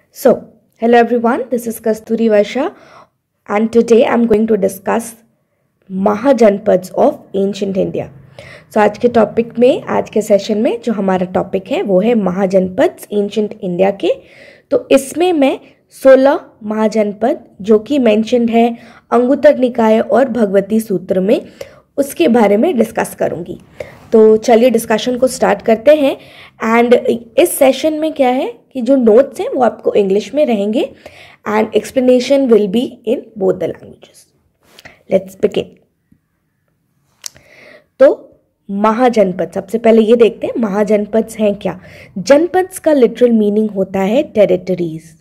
So, hello everyone, this is Kasturi Varsha and today I'm going to discuss महाजनपद्स of ancient India. So आज के topic में, आज के सेशन में जो हमारा टॉपिक है वो है महाजनपद्स एंशिएंट इंडिया के। तो इसमें मैं 16 महाजनपद जो कि मेंशन्ड है अंगुत्तर निकाय और भगवती सूत्र में, उसके बारे में डिस्कस करूंगी। तो चलिए डिस्कशन को स्टार्ट करते हैं। एंड इस सेशन में क्या है कि जो नोट्स हैं वो आपको इंग्लिश में रहेंगे and explanation will be in both the languages. Let's begin. तो महाजनपद, सबसे पहले ये देखते हैं महाजनपद्स हैं क्या। जनपद्स का लिटरल मीनिंग होता है टेरिटरीज।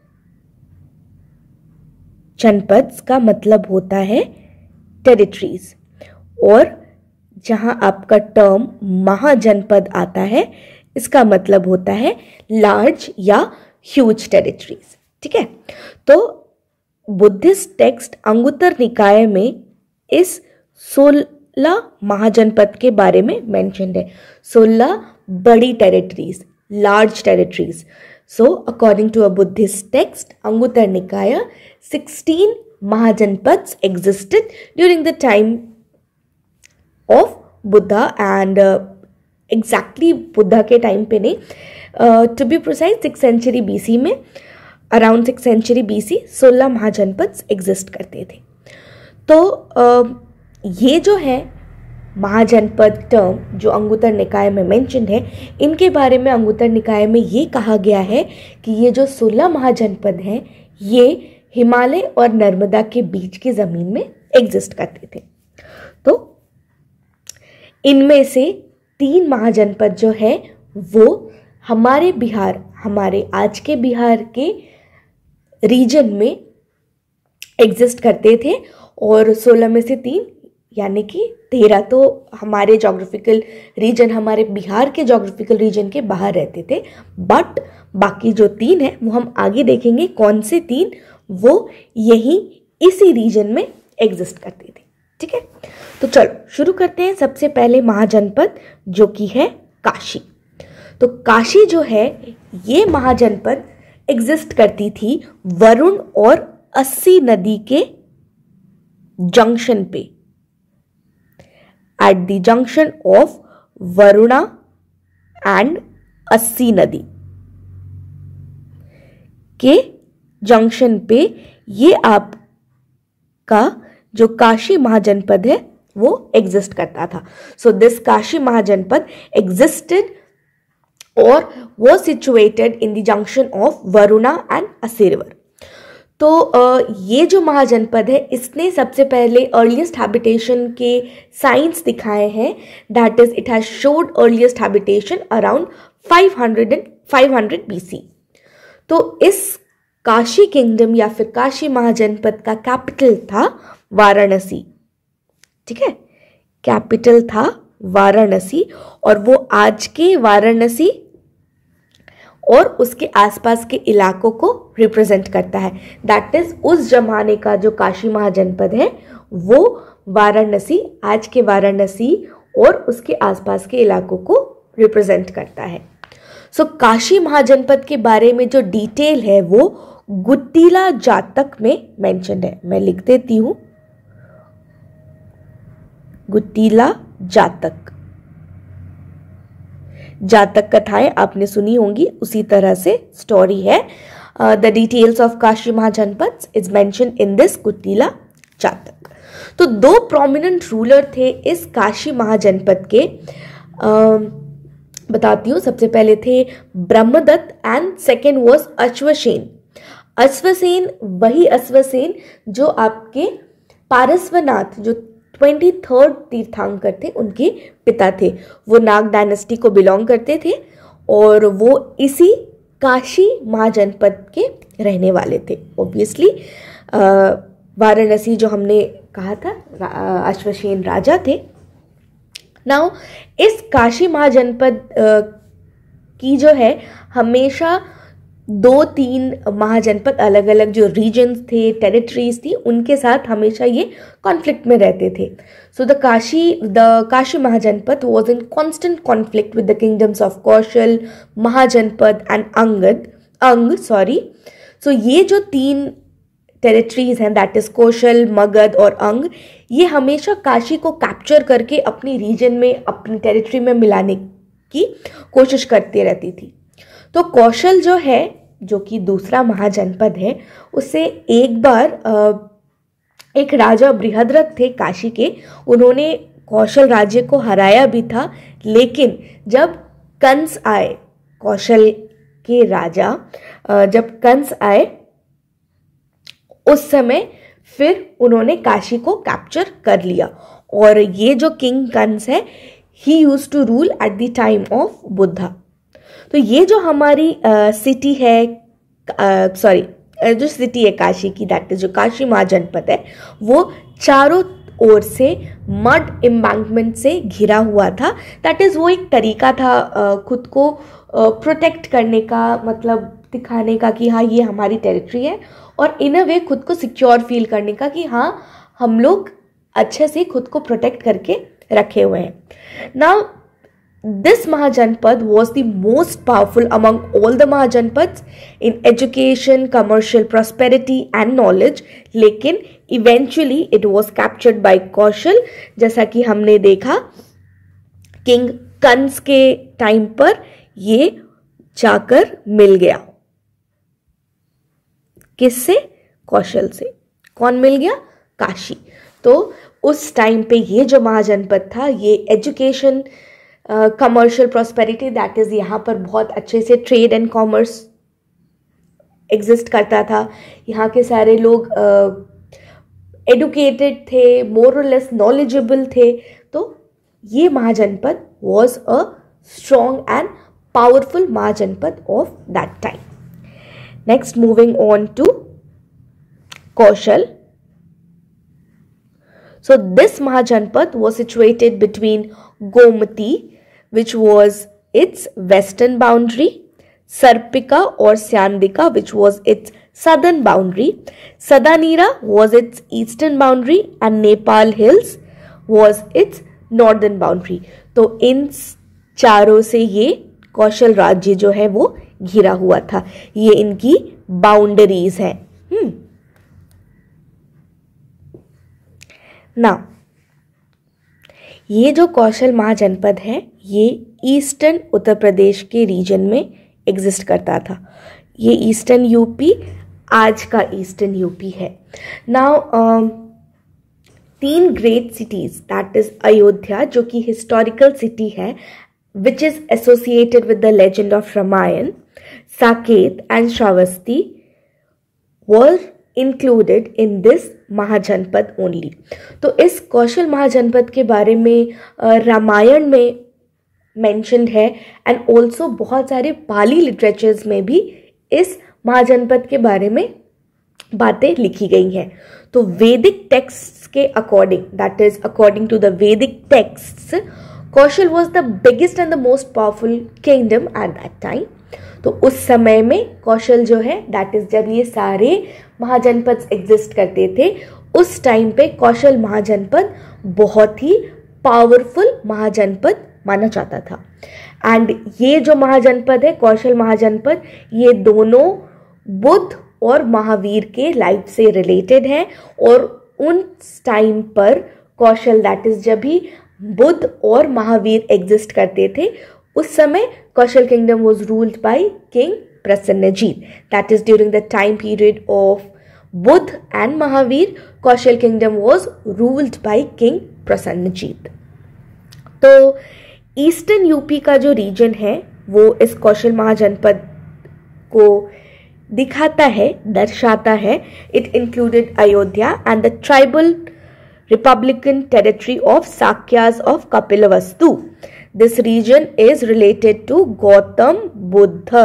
जनपद्स का मतलब होता है टेरिटरीज, और जहां आपका टर्म महाजनपद आता है इसका मतलब होता है लार्ज या ह्यूज टेरिटरीज। ठीक है, तो बुद्धिस्ट टेक्स्ट अंगुत्तर निकाय में इस 16 महाजनपद के बारे में मेंशन्ड है। 16 बड़ी territories, large territories. So according to a Buddhist text Anguttara Nikaya 16 महाजनपद्स existed during the time of Buddha and exactly Buddha के टाइम पे नहीं, to be precise 6th century BC में, अराउंड 6th सेंचुरी बीसी 16 महाजनपद्स एग्जिस्ट करते थे। तो ये जो है महाजनपद टर्म जो अंगुत्तर निकाय में मेंशन्ड है, इनके बारे में अंगुत्तर निकाय में ये कहा गया है कि ये जो 16 महाजनपद हैं ये हिमालय और नर्मदा के बीच की ज़मीन में एग्जिस्ट करते थे। तो इनमें से 3 महाजनपद जो है वो हमारे बिहार, हमारे आज के बिहार के रीजन में एग्जिस्ट करते थे, और 16 में से 3 यानी कि 13 तो हमारे जोग्राफिकल रीजन, हमारे बिहार के जोग्राफिकल रीजन के बाहर रहते थे। बट बाकी जो 3 हैं वो हम आगे देखेंगे कौन से 3 वो यहीं इसी रीजन में एग्जिस्ट करते थे। ठीक है, तो चलो शुरू करते हैं। सबसे पहले महाजनपद जो कि है काशी। तो काशी जो है ये महाजनपद एग्जिस्ट करती थी वरुण और अस्सी नदी के जंक्शन पे, at the junction of Varuna and Assi नदी के जंक्शन पे ये आपका जो काशी महाजनपद है वो एग्जिस्ट करता था। So this Kashi Mahajanapada existed और was situated in the junction of Varuna and Assi river. तो ये जो महाजनपद है इसने सबसे पहले अर्लीस्ट हैबिटेशन के साइंस दिखाए हैं। That is it has showed earliest habitation around 500 BC। तो इस काशी किंगडम या फिर काशी महाजनपद का कैपिटल था वाराणसी। ठीक है, कैपिटल था वाराणसी, और वो आज के वाराणसी और उसके आसपास के इलाकों को रिप्रेजेंट करता है। दैट इज उस जमाने का जो काशी महाजनपद है वो वाराणसी, आज के वाराणसी और उसके आसपास के इलाकों को रिप्रेजेंट करता है। सो काशी महाजनपद के बारे में जो डिटेल है वो गुत्तीला जातक में मेंशन्ड है। मैं लिख देती हूं, गुत्तीला जातक। जातक कथाएं आपने सुनी होंगी, उसी तरह से स्टोरी है। The details of Kashi Mahajanapada is mentioned in this Guttila Jataka. तो 2 प्रोमिनेंट रूलर थे इस काशी महाजनपद के। बताती हूँ, सबसे पहले थे Brahmadatta and second was Ashvasena. Ashvasena वही अश्वसेन जो आपके पारस्वनाथ, जो 23rd तीर्थंकर थे, उनके पिता थे। वो नाग डायनेस्टी को बिलोंग करते थे और वो इसी काशी महाजनपद के रहने वाले थे। ऑब्वियसली वाराणसी जो हमने कहा था अश्वसेन राजा थे। नाउ इस काशी महाजनपद की जो है हमेशा 2-3 महाजनपद अलग अलग जो रीजन्स थे, टेरिटरीज थी, उनके साथ हमेशा ये कॉन्फ्लिक्ट में रहते थे। So the Kashi Mahajanapada was in constant conflict with the kingdoms of Kosala, Mahajanapada and Angad Anga, sorry. सो ये जो 3 टेरिटरीज हैं, दैट इज कौशल, मगध और अंग, ये हमेशा काशी को कैप्चर करके अपनी रीजन में, अपनी टेरिटरी में मिलाने की कोशिश करती रहती थी। तो कौशल जो है, जो कि दूसरा महाजनपद है, उसे एक बार एक राजा बृहद्रथ थे काशी के, उन्होंने कौशल राज्य को हराया भी था। लेकिन जब कंस आए, कौशल के राजा जब कंस आए, उस समय फिर उन्होंने काशी को कैप्चर कर लिया। और ये जो किंग कंस है, he used to rule at the time of Buddha. तो ये जो हमारी सिटी है, जो सिटी है काशी की, दैट इज जो काशी महाजनपद है, वो चारों ओर से मड एम्बैंकमेंट से घिरा हुआ था। दैट इज वो एक तरीका था खुद को प्रोटेक्ट करने का, मतलब दिखाने का कि हाँ ये हमारी टेरिटरी है, और इन अ वे खुद को सिक्योर फील करने का कि हाँ हम लोग अच्छे से खुद को प्रोटेक्ट करके रखे हुए हैं। Now this Mahajanpad was the most powerful among all the Mahajanpads in education, commercial prosperity and knowledge, लेकिन eventually it was captured by Kosala. जैसा कि हमने देखा किंग कंस के टाइम पर ये जाकर मिल गया, किससे? कौशल से। कौन मिल गया? काशी। तो उस टाइम पे ये जो महाजनपद था, ये education, commercial prosperity, that is यहाँ पर बहुत अच्छे से ट्रेड एंड कॉमर्स एग्जिस्ट करता था। यहाँ के सारे लोग एडुकेटेड थे, मोर और लेस नॉलेजेबल थे। तो ये Mahajanapada was a strong and powerful Mahajanapada of that time. Next, moving on to Kosala. So this Mahajanpad was situated between Gomati, which was its western boundary, Sarpika or Syandika, which was its southern boundary, Sadanira was its eastern boundary, and Nepal Hills was its northern boundary. तो इन चारों से ये कौशल राज्य जो है वो घिरा हुआ था। ये इनकी बाउंड्रीज हैं। ना ये जो कौशल महाजनपद है, ये ईस्टर्न उत्तर प्रदेश के रीजन में एग्जिस्ट करता था। ये ईस्टर्न यूपी, आज का ईस्टर्न यूपी है। Now 3 great cities, that is Ayodhya, जो कि हिस्टोरिकल सिटी है, which is associated with the legend of Ramayana, Saket and Shravasti were included in this Mahajanapada only. तो इस कौशल महाजनपद के बारे में रामायण में मेंशन्ड है, एंड ऑल्सो बहुत सारे पाली लिटरेचर्स में भी इस महाजनपद के बारे में बातें लिखी गई हैं। तो वैदिक टेक्स्ट्स के according, that is according to the Vedic texts, Kosala was the biggest and the most powerful kingdom at that time. तो उस समय में कौशल जो है, दैट इज जब ये सारे महाजनपद एग्जिस्ट करते थे, उस टाइम पे कौशल महाजनपद बहुत ही पावरफुल महाजनपद माना जाता था। एंड ये जो महाजनपद है, कौशल महाजनपद, ये दोनों बुद्ध और महावीर के लाइफ से रिलेटेड है। और उन टाइम पर कौशल, दैट इज जब भी बुद्ध और महावीर एग्जिस्ट करते थे, उस समय Kosala kingdom was ruled by king Prasenajit. That is during the time period of Buddha and Mahavir, Kosala किंगडम was ruled by King Prasenajit. तो ईस्टर्न यूपी का जो रीजन है वो इस कौशल महाजनपद को दिखाता है, दर्शाता है। It included Ayodhya and the tribal republican territory of Sakyas of Kapilavastu. This region is related to Gautam Buddha.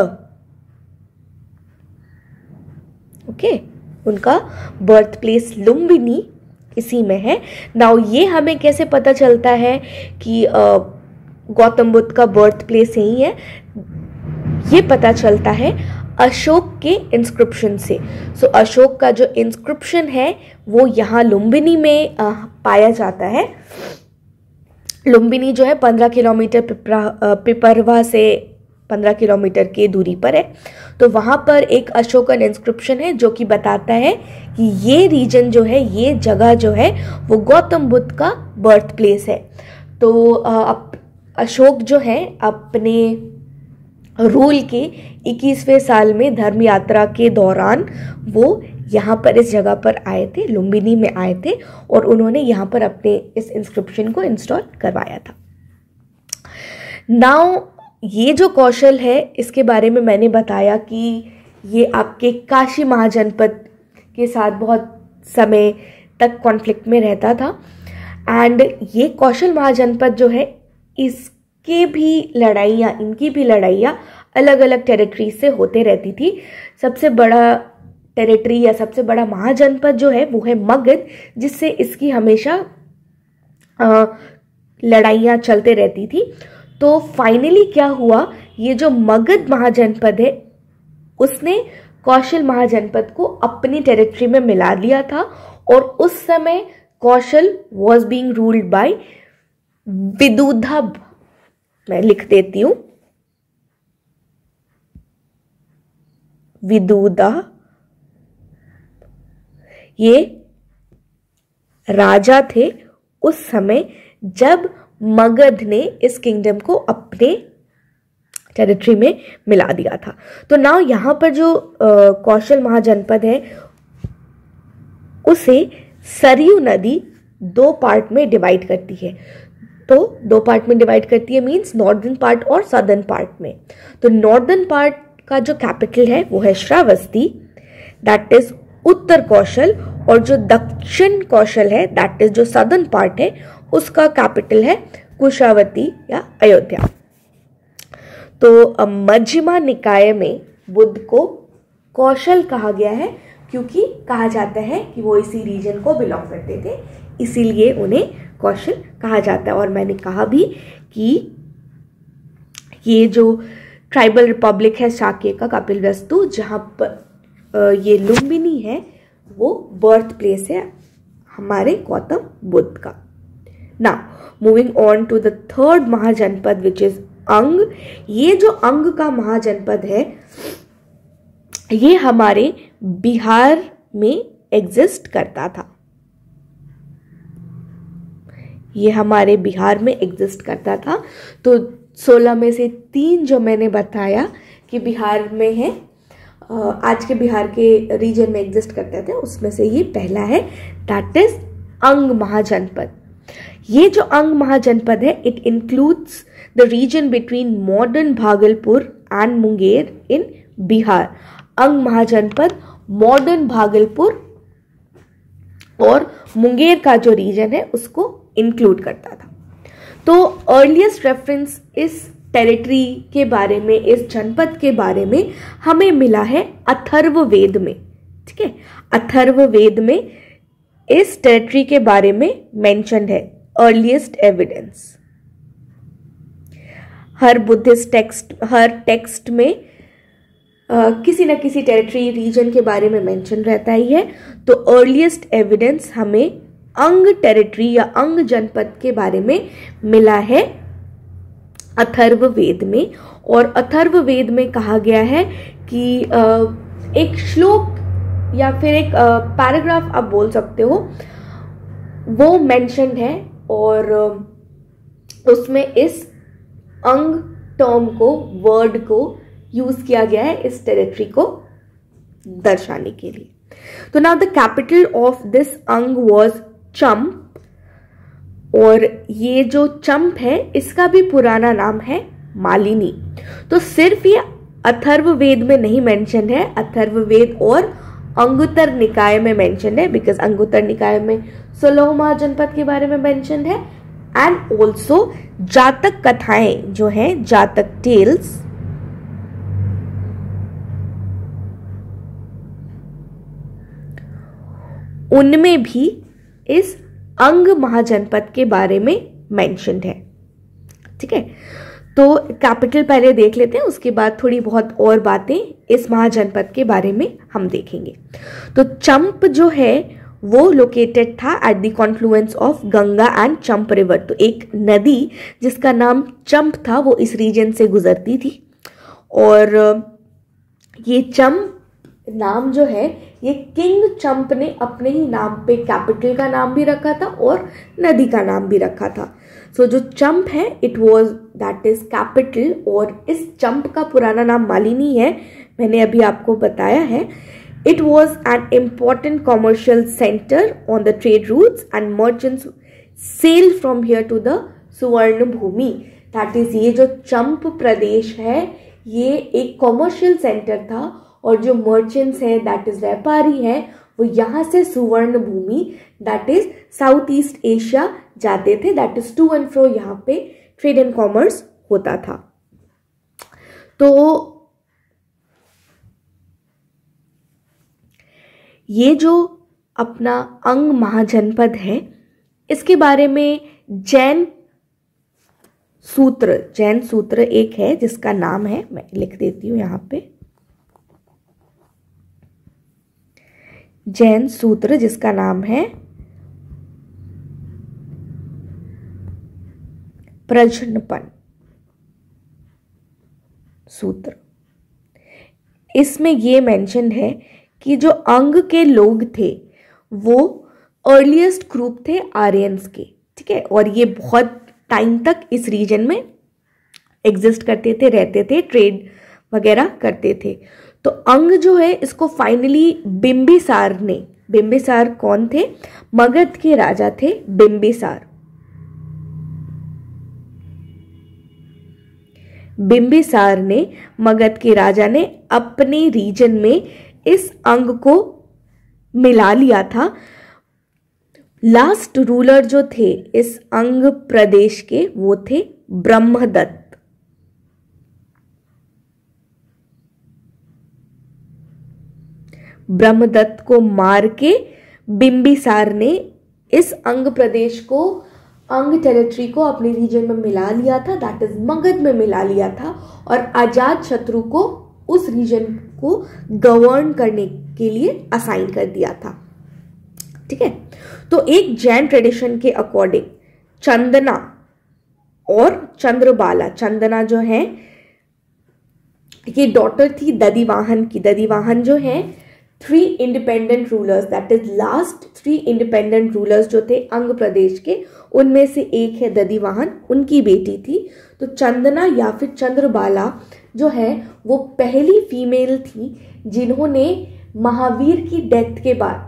Okay, उनका बर्थ प्लेस लुम्बिनी इसी में है। नाउ ये हमें कैसे पता चलता है कि गौतम बुद्ध का बर्थ प्लेस यही है? ये पता चलता है अशोक के इंस्क्रिप्शन से। सो अशोक का जो इंस्क्रिप्शन है वो यहाँ लुम्बिनी में पाया जाता है। लुम्बिनी जो है 15 किलोमीटर पिपरवा से 15 किलोमीटर की दूरी पर है। तो वहाँ पर एक अशोकन इंस्क्रिप्शन है जो कि बताता है कि ये रीजन जो है, ये जगह जो है वो गौतम बुद्ध का बर्थ प्लेस है। तो अशोक जो है अपने रूल के 21वें साल में धर्म यात्रा के दौरान वो यहाँ पर इस जगह पर आए थे, लुम्बिनी में आए थे, और उन्होंने यहाँ पर अपने इस इंस्क्रिप्शन को इंस्टॉल करवाया था। नाउ ये जो कौशल है इसके बारे में मैंने बताया कि ये आपके काशी महाजनपद के साथ बहुत समय तक कॉन्फ्लिक्ट में रहता था। एंड ये कौशल महाजनपद जो है इनकी भी लड़ाइयाँ अलग अलग टेरिटरी से होते रहती थी। सबसे बड़ा टेरिटरी या सबसे बड़ा महाजनपद जो है वो है मगध, जिससे इसकी हमेशा लड़ाइयाँ चलते रहती थी। तो फाइनली क्या हुआ, ये जो मगध महाजनपद है उसने कौशल महाजनपद को अपनी टेरिटरी में मिला लिया था, और उस समय Kosala was being ruled by Vidudabha. मैं लिख देती हूं, विदुदा। ये राजा थे उस समय जब मगध ने इस किंगडम को अपने टेरिटरी में मिला दिया था। तो नाउ यहाँ पर जो कौशल महाजनपद है उसे सरयू नदी 2 पार्ट में डिवाइड करती है। तो 2 पार्ट में डिवाइड करती है मीन्स नॉर्दर्न पार्ट और सदर्न पार्ट में। तो नॉर्दर्न पार्ट का जो कैपिटल है वो है श्रावस्ती, दैट इज उत्तर कौशल, और जो दक्षिण कौशल है दैट इज जो सदर्न पार्ट है उसका कैपिटल है कुशावती या अयोध्या। तो मध्यमा निकाय में बुद्ध को कौशल कहा गया है क्योंकि कहा जाता है कि वो इसी रीजन को बिलोंग करते थे, इसीलिए उन्हें कौशल कहा जाता है। और मैंने कहा भी कि ये जो ट्राइबल रिपब्लिक है शाक्य का कपिलवस्तु, जहाँ पर ये लुम्बिनी है, वो बर्थ प्लेस है हमारे गौतम बुद्ध का। Now moving on to the third Mahajanapada which is Anga. ये जो अंग का महाजनपद है ये हमारे बिहार में एग्जिस्ट करता था। ये हमारे बिहार में एग्जिस्ट करता था। तो 16 में से 3 जो मैंने बताया कि बिहार में है, आज के बिहार के रीजन में एग्जिस्ट करते थे, उसमें से ये पहला है, दैट इज अंग महाजनपद। ये जो अंग महाजनपद है it includes the region between modern Bhagalpur and Munger in Bihar. Anga Mahajanapada modern Bhagalpur और मुंगेर का जो रीजन है उसको इंक्लूड करता था। तो अर्लीस्ट रेफरेंस इस टेरिटरी के बारे में, इस जनपद के बारे में हमें मिला है अथर्ववेद में। ठीक है, अथर्ववेद में इस टेरिटरी के बारे में मेंशन्ड है अर्लीस्ट एविडेंस। हर बुद्धिस्ट टेक्स्ट, हर टेक्स्ट में किसी न किसी टेरिटरी रीजन के बारे में मेंशन रहता ही है। तो अर्लीस्ट एविडेंस हमें अंग टेरिटरी या अंग जनपद के बारे में मिला है अथर्ववेद में। और अथर्ववेद में कहा गया है कि एक श्लोक या फिर एक पैराग्राफ आप बोल सकते हो, वो मेंशन्ड है और उसमें इस अंग टर्म को, वर्ड को यूज किया गया है इस टेरिटरी को दर्शाने के लिए। तो now the capital of this Anga was Champa, और ये जो चंप है इसका भी पुराना नाम है मालिनी। तो सिर्फ ये अथर्ववेद में नहीं मेंशन है, अथर्ववेद और अंगुत्तर निकाय में मेंशन है, बिकॉज अंगुत्तर निकाय में 16 महाजनपद के बारे में मेंशन है। एंड ऑल्सो जातक कथाएं जो हैं, जातक टेल्स, उनमें भी इस अंग महाजनपद के बारे में मेंशन्ड है। ठीक है, तो कैपिटल पहले देख लेते हैं, उसके बाद थोड़ी बहुत और बातें इस महाजनपद के बारे में हम देखेंगे। तो चंप जो है वो लोकेटेड था at the confluence of Ganga and Champa river. तो एक नदी जिसका नाम चंप था वो इस रीजन से गुजरती थी। और ये चंप नाम जो है ये किंग चंप ने अपने ही नाम पे कैपिटल का नाम भी रखा था और नदी का नाम भी रखा था। सो जो चंप है it was that is capital, और इस चंप का पुराना नाम मालिनी है, मैंने अभी आपको बताया है। It was an important commercial centre on the trade routes and merchants sail from here to the Suvarna Bhumi. That is ये जो चंप प्रदेश है ये एक कॉमर्शियल सेंटर था, और जो मर्चेंट्स हैं दैट इज व्यापारी हैं वो यहाँ से Suvarna Bhumi that is south east Asia जाते थे। That is to and fro यहाँ पे ट्रेड एंड कॉमर्स होता था। तो ये जो अपना अंग महाजनपद है इसके बारे में जैन सूत्र एक है जिसका नाम है, मैं लिख देती हूं यहां पे, जैन सूत्र जिसका नाम है प्रजनपन सूत्र। इसमें ये मेंशन है कि जो अंग के लोग थे वो अर्लीस्ट ग्रुप थे आर्यंस के, ठीक है, और ये बहुत टाइम तक इस रीजन में एग्जिस्ट करते थे, रहते थे, ट्रेड वगैरह करते थे। तो अंग जो है इसको फाइनली बिंबिसार ने, बिंबिसार कौन थे? मगध के राजा थे बिंबिसार। बिंबिसार ने, मगध के राजा ने अपने रीजन में इस अंग को मिला लिया था। लास्ट रूलर जो थे इस अंग प्रदेश के वो थे ब्रह्मदत्त। ब्रह्मदत्त को मार के बिंबिसार ने इस अंग प्रदेश को, अंग टेरिटरी को अपने रीजन में मिला लिया था, दैट इज मगध में मिला लिया था, और अजात शत्रु को उस रीजन को गवर्न करने के लिए असाइन कर दिया था। ठीक है, तो एक जैन ट्रेडिशन के अकॉर्डिंग चंदना और चंद्रबाला, चंदना जो है ये डॉटर थी दधिवाहन की। दधिवाहन जो है 3 independent rulers, that is last 3 independent rulers जो थे अंग प्रदेश के, उनमें से एक है दधिवाहन, उनकी बेटी थी। तो चंदना या फिर चंद्रबाला जो है वो पहली फीमेल थी जिन्होंने महावीर की डेथ के बाद,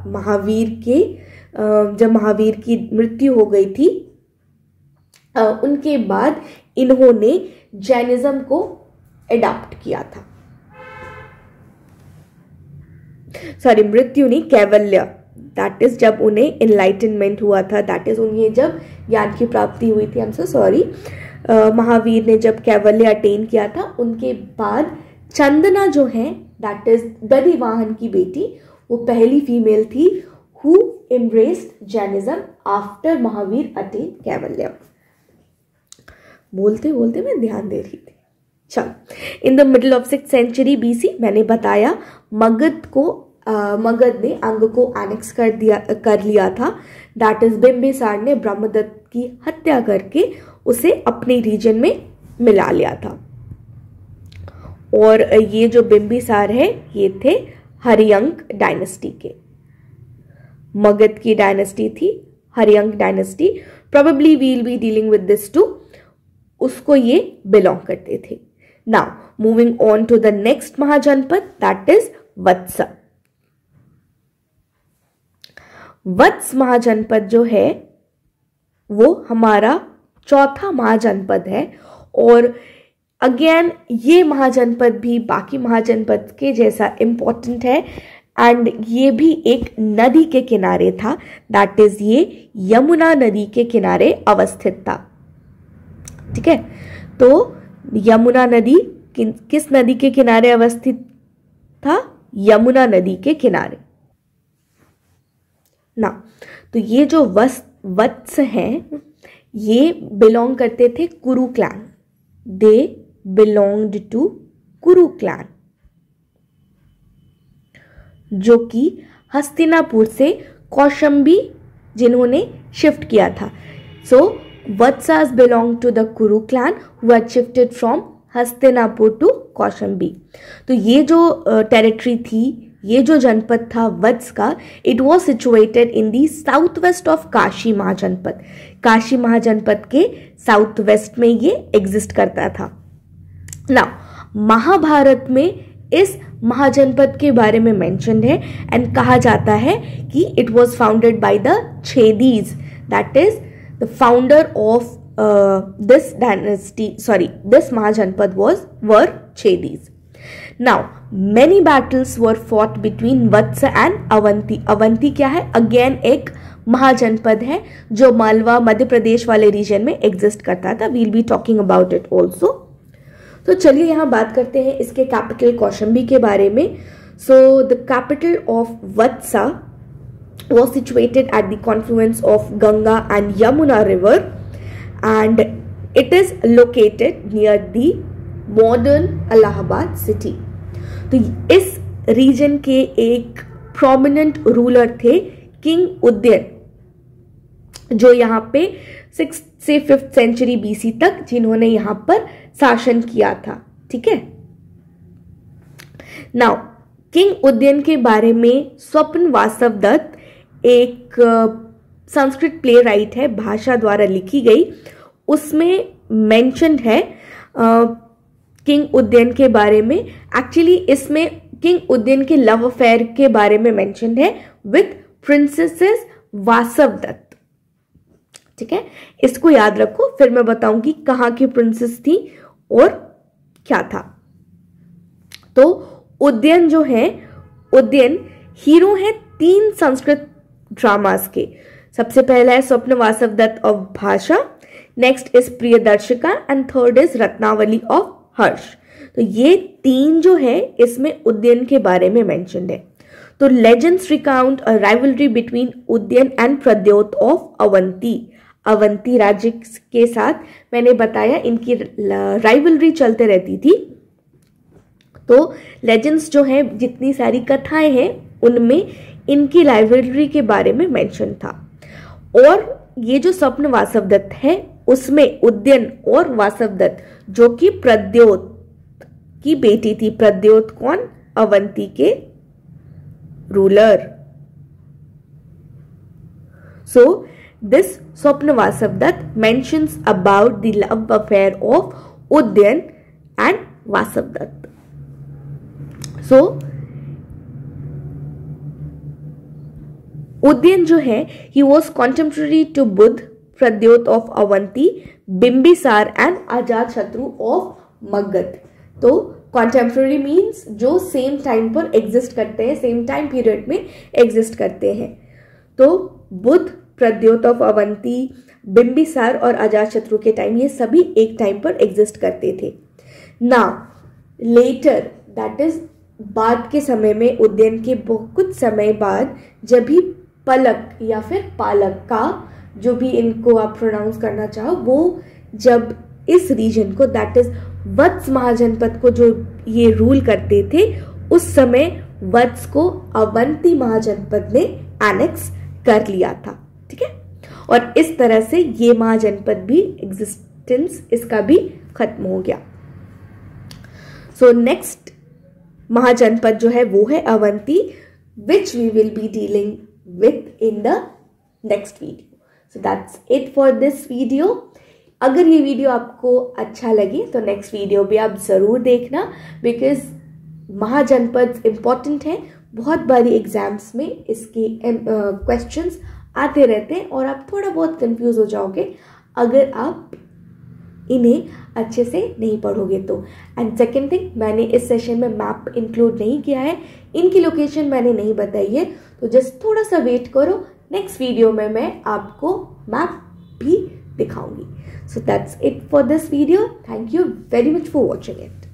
जब महावीर की मृत्यु हो गई थी उनके बाद इन्होंने जैनिज्म को एडॉप्ट किया था। सॉरी, मृत्यु नहीं, कैवल्य, दैट इज जब उन्हें एनलाइटनमेंट हुआ था, दैट इज उन्हें जब ज्ञान की प्राप्ति हुई थी। I am so sorry, Mahavir ने जब कैवल्य अटेन किया था उनके बाद चंदना जो है दैट इज दधिवाहन की बेटी, वो पहली फीमेल थी who embraced Jainism after Mahavir attain kaivalya. बोलते बोलते मैं ध्यान दे रही थी। चलो, in the middle of 6th century BC मैंने बताया मगध ने अंग को एनेक्स कर लिया था, दैट इज बिंबिसार ने ब्रह्मदत्त की हत्या करके उसे अपने रीजन में मिला लिया था। और ये जो बिंबिसार है ये थे हरियंक डायनेस्टी के, मगध की डायनेस्टी थी Haryanka dynasty, probably we will be dealing with this too, उसको ये बिलोंग करते थे। Now moving on to the next Mahajanapada that is Vatsa. Vatsa Mahajanapada जो है वो हमारा चौथा महाजनपद है, और अगेन ये महाजनपद भी बाकी महाजनपद के जैसा इंपॉर्टेंट है, एंड ये भी एक नदी के किनारे था, दैट इज ये यमुना नदी के किनारे अवस्थित था। ठीक है, तो यमुना नदी किस नदी के किनारे अवस्थित था? यमुना नदी के किनारे ना। तो ये जो वत्स हैं ये बिलोंग करते थे Kuru clan, they belonged to Kuru clan, जो कि हस्तिनापुर से कौशंबी जिन्होंने शिफ्ट किया था। So Vatsas belonged to the Kuru clan who had shifted from Hastinapur to Kaushambi. तो ये जो टेरिटरी थी, ये जो जनपद था वत्स का, it was situated in the south west of Kashi Mahajanapada. Kashi Mahajanapada के साउथ वेस्ट में ये एग्जिस्ट करता था। नाउ महाभारत में इस महाजनपद के बारे में मेंशन है एंड कहा जाता है कि it was founded by the Chedis, that is the founder of this dynasty, this Mahajanpad were Chedis. Now many battles were fought between Vatsa and Avanti. Avanti क्या है? अगेन एक महाजनपद है जो मालवा मध्य प्रदेश वाले रीजन में एग्जिस्ट करता था। Will be talking about it also. तो चलिए यहाँ बात करते हैं इसके कैपिटल कौशंबी के बारे में। So the capital of Vatsa was situated at the confluence of Ganga and Yamuna river and it is located near the modern Allahabad city. तो इस रीजन के एक प्रोमिनेंट रूलर थे किंग उदयन, जो यहाँ पे 6th से 5th सेंचुरी BC तक जिन्होंने यहाँ पर शासन किया था। ठीक है। नाउ किंग उदयन के बारे में स्वप्न वासव दत्त एक संस्कृत प्ले राइट है, भाषा द्वारा लिखी गई, उसमें मेंशन्ड है किंग उदयन के बारे में। एक्चुअली इसमें किंग उदयन के लव अफेयर के बारे में मेंशन्ड है विथ प्रिंसेसेस वासव दत्त। ठीक है, इसको याद रखो, फिर मैं बताऊंगी कहाँ की प्रिंसेस थी और क्या था। तो उदयन जो है, उदयन हीरो है 3 संस्कृत ड्रामास के। सबसे पहला है Swapnavasavadatta of Bhasa, next is Priyadarshika and third is Ratnavali of Harsha. तो ये 3 जो है इसमें उदयन के बारे में मेंशन्ड है। तो legends recount a rivalry between Udayan and Pradyot of Avanti. Avanti राज्य के साथ मैंने बताया इनकी राइवलरी चलते रहती थी। तो लेजेंड्स जो है, जितनी सारी कथाएं हैं, उनमें इनकी राइवलरी के बारे में मेंशन था। और ये जो स्वप्न वासव दत्त है उसमें उदयन और वासव दत्त जो कि प्रद्योत की बेटी थी। प्रद्योत कौन? अवंती के ruler. So this Swapnavasavadatta mentions about the love affair of Udayan and Vasavadatta. So Udayan जो है he was contemporary to Buddha, Pradyot of Avanti, Bimbisara and Ajatashatru of Magadh. तो कॉन्टेम्पररी मीन्स जो सेम टाइम पर एग्जिस्ट करते हैं, सेम टाइम पीरियड में एग्जिस्ट करते हैं। तो बुद्ध, प्रद्योत ऑफ अवंती, बिंबिसार और अजात शत्रु के टाइम, ये सभी एक टाइम पर एग्जिस्ट करते थे। नाउ लेटर, दैट इज बाद के समय में, उदयन के कुछ समय बाद, जब भी पलक या फिर पालक का, जो भी इनको आप प्रोनाउंस करना चाहो, वो जब इस रीजन को, दैट इज वत्स महाजनपद को जो ये रूल करते थे, उस समय वत्स को अवंती महाजनपद ने एनेक्स कर लिया था। ठीक है, और इस तरह से ये महाजनपद भी एग्जिस्टेंस इसका भी खत्म हो गया। सो नेक्स्ट महाजनपद जो है वो है Avanti, which we will be dealing with in the next video. So that's it for this video. अगर ये वीडियो आपको अच्छा लगे तो नेक्स्ट वीडियो भी आप जरूर देखना, बिकॉज महाजनपद इंपॉर्टेंट है। बहुत बारी एग्जाम्स में इसके क्वेश्चंस आते रहते हैं और आप थोड़ा बहुत कंफ्यूज हो जाओगे अगर आप इन्हें अच्छे से नहीं पढ़ोगे तो। एंड सेकेंड थिंग, मैंने इस सेशन में मैप इंक्लूड नहीं किया है, इनकी लोकेशन मैंने नहीं बताई है, तो जस्ट थोड़ा सा वेट करो, नेक्स्ट वीडियो में मैं आपको मैप भी दिखाऊंगी। So that's it for this video. Thank you very much for watching it.